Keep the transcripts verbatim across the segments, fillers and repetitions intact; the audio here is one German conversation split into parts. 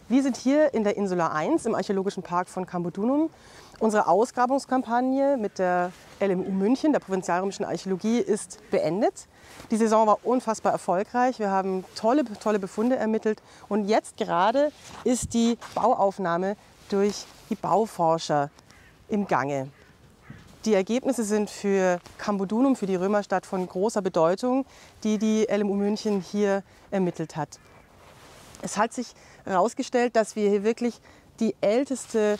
Wir sind hier in der Insula eins im Archäologischen Park von Campodunum. Unsere Ausgrabungskampagne mit der L M U München, der Provinzialrömischen Archäologie, ist beendet. Die Saison war unfassbar erfolgreich. Wir haben tolle, tolle Befunde ermittelt. Und jetzt gerade ist die Bauaufnahme durch die Bauforscher im Gange. Die Ergebnisse sind für Campodunum, für die Römerstadt, von großer Bedeutung, die die L M U München hier ermittelt hat. Es hat sich herausgestellt, dass wir hier wirklich die älteste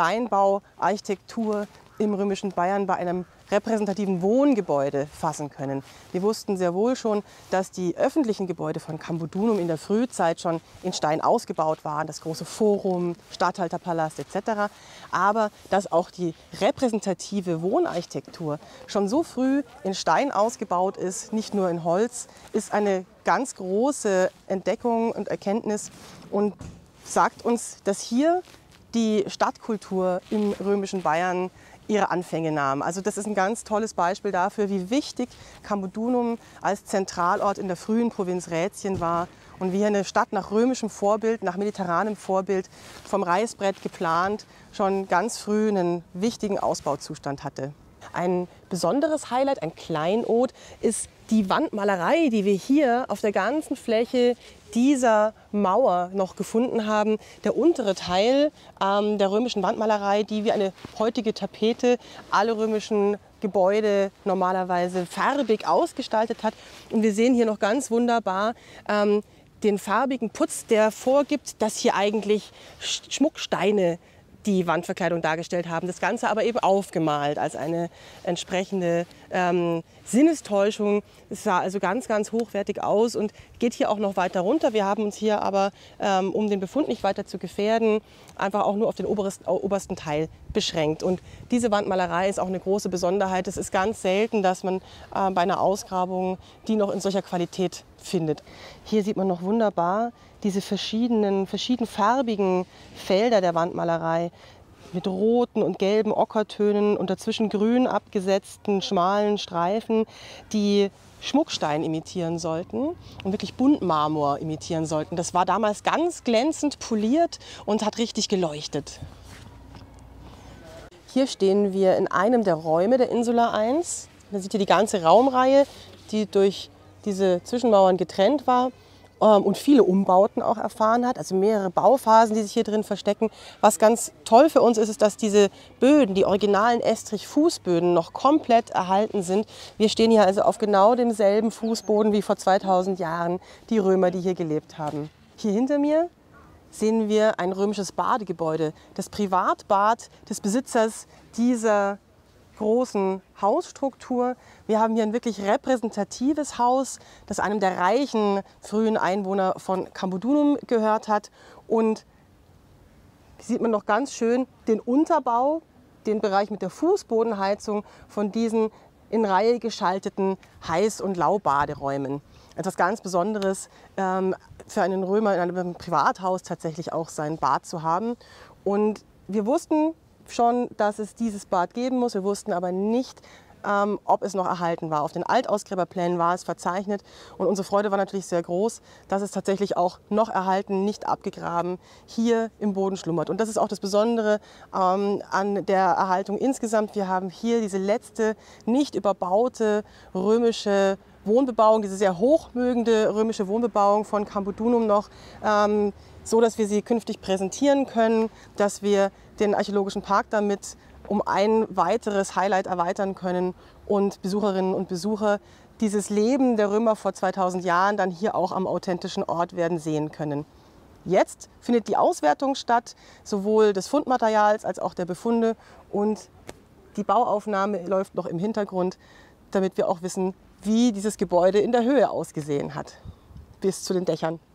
Steinbauarchitektur im römischen Bayern bei einem repräsentativen Wohngebäude fassen können. Wir wussten sehr wohl schon, dass die öffentlichen Gebäude von Campodunum in der Frühzeit schon in Stein ausgebaut waren, das große Forum, Statthalterpalast et cetera. Aber dass auch die repräsentative Wohnarchitektur schon so früh in Stein ausgebaut ist, nicht nur in Holz, ist eine ganz große Entdeckung und Erkenntnis und sagt uns, dass hier die Stadtkultur im römischen Bayern ihre Anfänge nahm. Also das ist ein ganz tolles Beispiel dafür, wie wichtig Campodunum als Zentralort in der frühen Provinz Rätien war und wie eine Stadt nach römischem Vorbild, nach mediterranem Vorbild vom Reißbrett geplant, schon ganz früh einen wichtigen Ausbauzustand hatte. Ein besonderes Highlight, ein Kleinod, ist die Wandmalerei, die wir hier auf der ganzen Fläche dieser Mauer noch gefunden haben. Der untere Teil ähm, der römischen Wandmalerei, die wie eine heutige Tapete alle römischen Gebäude normalerweise farbig ausgestaltet hat. Und wir sehen hier noch ganz wunderbar ähm, den farbigen Putz, der vorgibt, dass hier eigentlich Schmucksteine die Wandverkleidung dargestellt haben. Das Ganze aber eben aufgemalt als eine entsprechende ähm, Sinnestäuschung. Es sah also ganz, ganz hochwertig aus und geht hier auch noch weiter runter. Wir haben uns hier aber, ähm, um den Befund nicht weiter zu gefährden, einfach auch nur auf den obersten, obersten Teil beschränkt. Und diese Wandmalerei ist auch eine große Besonderheit. Es ist ganz selten, dass man äh, bei einer Ausgrabung die noch in solcher Qualität findet. Hier sieht man noch wunderbar diese verschiedenen, verschiedenfarbigen Felder der Wandmalerei mit roten und gelben Ockertönen und dazwischen grün abgesetzten schmalen Streifen, die Schmuckstein imitieren sollten und wirklich Buntmarmor imitieren sollten. Das war damals ganz glänzend poliert und hat richtig geleuchtet. Hier stehen wir in einem der Räume der Insula eins. Man sieht hier die ganze Raumreihe, die durch diese Zwischenmauern getrennt war und viele Umbauten auch erfahren hat, also mehrere Bauphasen, die sich hier drin verstecken. Was ganz toll für uns ist, ist, dass diese Böden, die originalen Estrich-Fußböden, noch komplett erhalten sind. Wir stehen hier also auf genau demselben Fußboden wie vor zweitausend Jahren die Römer, die hier gelebt haben. Hier hinter mir sehen wir ein römisches Badegebäude, das Privatbad des Besitzers dieser großen Hausstruktur. Wir haben hier ein wirklich repräsentatives Haus, das einem der reichen frühen Einwohner von Campodunum gehört hat. Und hier sieht man noch ganz schön den Unterbau, den Bereich mit der Fußbodenheizung von diesen in Reihe geschalteten Heiß- und Laubaderäumen. Etwas ganz Besonderes ähm, für einen Römer in einem Privathaus tatsächlich auch sein Bad zu haben. Und wir wussten schon, dass es dieses Bad geben muss. Wir wussten aber nicht, ähm, ob es noch erhalten war. Auf den Altausgräberplänen war es verzeichnet und unsere Freude war natürlich sehr groß, dass es tatsächlich auch noch erhalten, nicht abgegraben, hier im Boden schlummert. Und das ist auch das Besondere ähm, an der Erhaltung insgesamt. Wir haben hier diese letzte, nicht überbaute römische Wohnbebauung, diese sehr hochmögende römische Wohnbebauung von Campodunum noch, ähm, so dass wir sie künftig präsentieren können, dass wir den Archäologischen Park damit um ein weiteres Highlight erweitern können und Besucherinnen und Besucher dieses Leben der Römer vor zweitausend Jahren dann hier auch am authentischen Ort werden sehen können. Jetzt findet die Auswertung statt, sowohl des Fundmaterials als auch der Befunde, und die Bauaufnahme läuft noch im Hintergrund, damit wir auch wissen, wie dieses Gebäude in der Höhe ausgesehen hat, bis zu den Dächern.